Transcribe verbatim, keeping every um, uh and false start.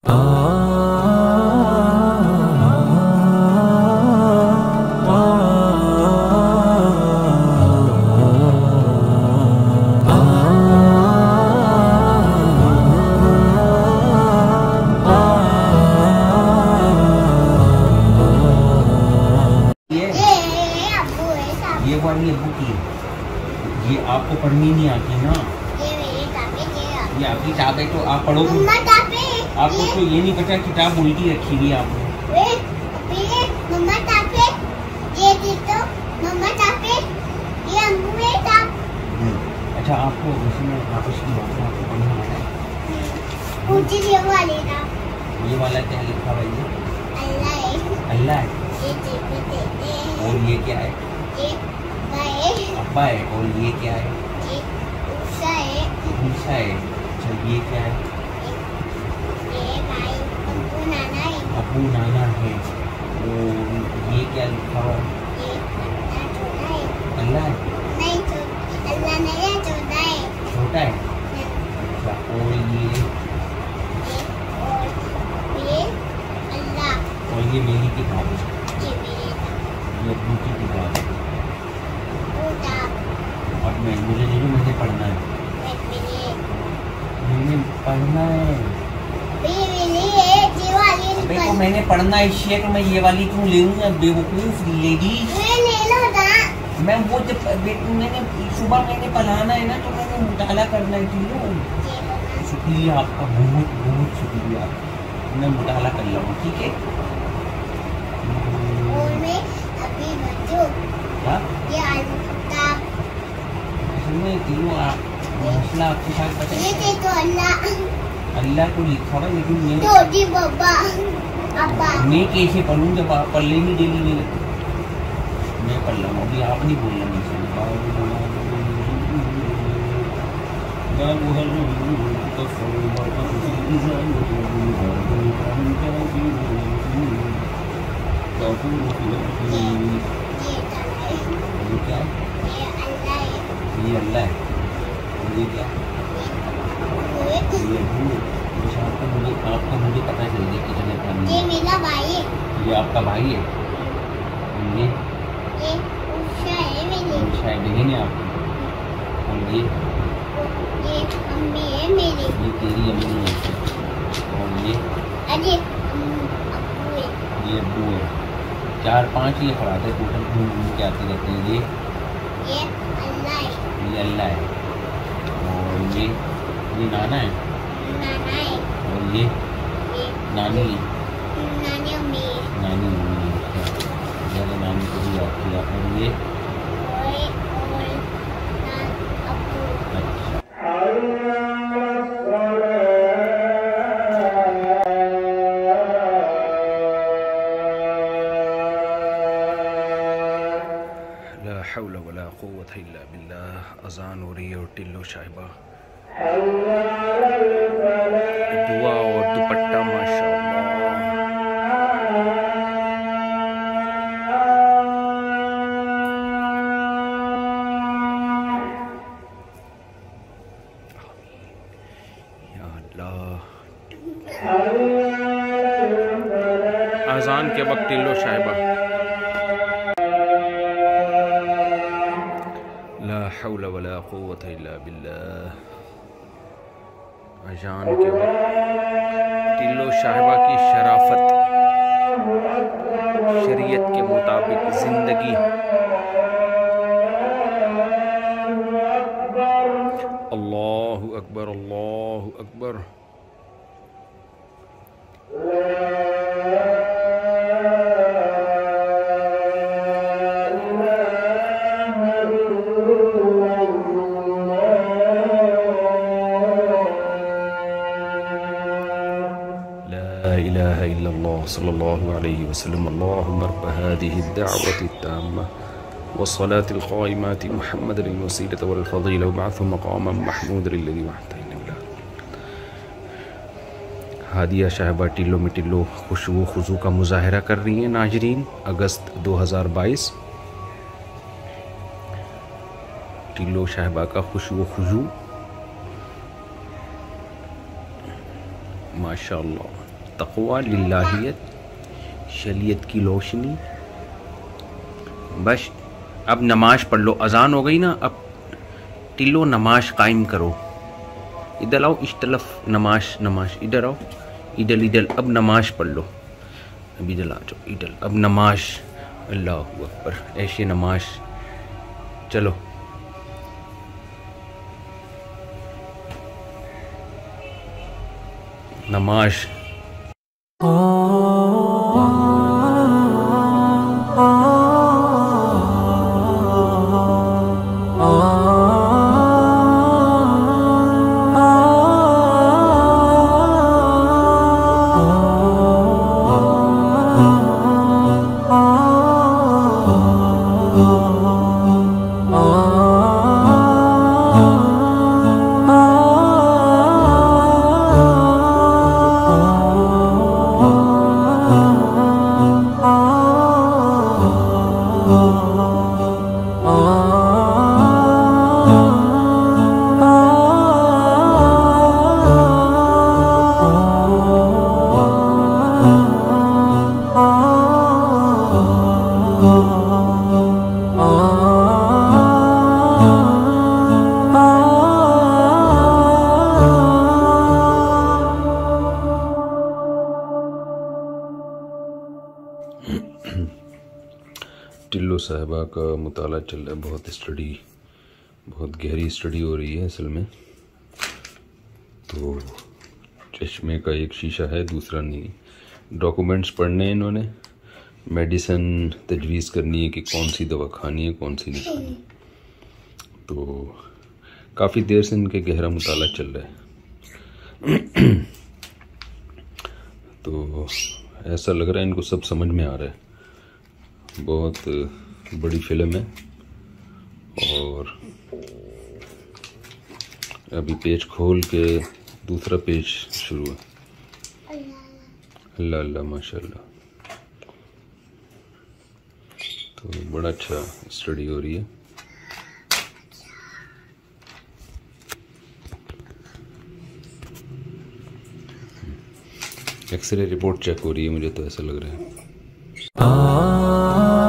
ये वाली अबू की है, ये आपको पढ़नी नहीं आती ना। ये आपकी किताब है तो आप पढ़ो। आपको तो ये नहीं पता किताब उल्टी रखी हुई है आपने। अच्छा आपको उसमें आपस की बात है, आपको पढ़ना आता है? ये वाली ना, ये वाला क्या लिखा हुआ है? अल्लाह है। अल्लाह है। ये जीपी देते हैं। और ये क्या है? ये अब्बा है। अब्बा है। और ये क्या है? ये उषा है। उषा है। अच्छा ये क्या है? ये भाई अब्बू नाना है। अब्बू नाना है। और ये क्या लिखा हुआ है? ये अल्लाह छोटा है। अल्लाह है? नहीं छोटा, अल्लाह नहीं है, छोटा है। छोटा है। अच्छा और ये और ये अल्लाह। और ये मेरी किताब है। ये मेरे ये अब्बू की किताब है। छोटा और मैं मुझे नहीं मुझे पढ़ना है। मेरे मैंने पढ़ना है। मेरे है ये वाली अबे तो मैंने पढ़ना है शेख, मैं ये वाली क्यों ले लूँगा बेवकूफ़ लेडी। मैं ले लो ना। मैं वो जब मैंने सुबह मैंने पढ़ाना है ना तो मैंने मुताला करना है। ठीक शुक्रिया आपका, बहुत बहुत शुक्रिया। मैं मुताला कर लूँ ठीक है। और मैं अभी बच्चों क्या ये अल्लाह इसमें तीनों आप मसला आपके साथ ये बताइए। दे तो अल्लाह अल्लाह को लिखा हुआ लेकिन मैं तो जी बाबा अब्बा मैं कैसे पढ़ूँ जब आप पढ़ लेनी डेली मेरे। मैं पढ़ रहा हूँ अभी, आप नहीं बोलना मुझसे। ये क्या ये अल्लाह है। ये अल्लाह है। और ये क्या ये ये अबू। अच्छा आपका मुझे आपका मुझे पता चल गया कितने पानी। ये मेरा भाई है। ये आपका भाई है। और ये ये उषा है मेरी। शायद बहन है आपकी। और ये ये अम्मी है मेरी। ये तेरी अम्मी है। और ये अरे अब्बू है। ये अब्बू है। चार पांच ये फराद है टोटल घूम घूम के आते रहते हैं। ये ये अल्लाह है। ये अल्लाह है। और ये ये नाना है। नाना है। और ये ये नानी है। नानी अम्मी है। नानी अम्मी है। ज़्यादा नानी को भी याद किया। और ये और और ना अब्बू। अच्छा ला हौला वला कुव्वता इल्ला बिल्लाह। अज़ान हो रही है और टिल्लो साहिबा दुआ और दुपट्टा माशाअल्लाह। या अल्लाह। अज़ान के वक्त टिल्लो साहिबा ला हौला वला कुव्वता इल्ला बिल्लाह। अज़ान के वक्त टिल्लो साहिबा की शराफत, शरीयत के मुताबिक जिंदगी। अल्लाहु अकबर अल्लाहु अकबर। ला इलाहा इल्लल्लाह सल्लल्लाहु अलैहि वसल्लम। अल्लाहुम्मा रब्ब हादिहि द्दअवति त्ताम्मा वस्सलातिल क़ाइमति मुहम्मदिल वसीलत वल फ़ज़ीला वबअथहु मक़ामम महमूदल लज़ी वअदतहु। हादिया साहिबा टिल्लो में टिल्लो खुशबू खुजू का मुजाहरा कर रही हैं। नाजरीन अगस्त दो हज़ार बाईस टिल्लो साहिबा का खुशबू खुजू माशाअल्लाह। तक़वा लिल्लाहियत, शरीयत की रोशनी। बस अब नमाज पढ़ लो, अजान हो गई ना, अब टिलो नमाज कायम करो। इधर आओ, इस तरफ नमाज नमाज, इधर आओ, इधर इधर, अब नमाज पढ़ लो। अब इधर आ जाओ, इधर अब नमाज, अल्लाहु अकबर, ऐसे नमाज। चलो नमाज। टिल्लो साहिबा का मुताला चल रहा है, बहुत स्टडी, बहुत गहरी स्टडी हो रही है असल में। तो चश्मे का एक शीशा है, दूसरा नहीं। डॉक्यूमेंट्स पढ़ने हैं इन्होंने, मेडिसिन तजवीज़ करनी है कि कौन सी दवा खानी है कौन सी नहीं खानी। तो काफ़ी देर से इनके गहरा मुताला चल रहा है। तो ऐसा लग रहा है इनको सब समझ में आ रहा है। बहुत बड़ी फिल्म है और अभी पेज खोल के दूसरा पेज शुरू है। अल्लाह अल्लाह माशाल्लाह। तो बड़ा अच्छा स्टडी हो रही है। एक्सरे रिपोर्ट चेक हो रही है, मुझे तो ऐसा लग रहा है।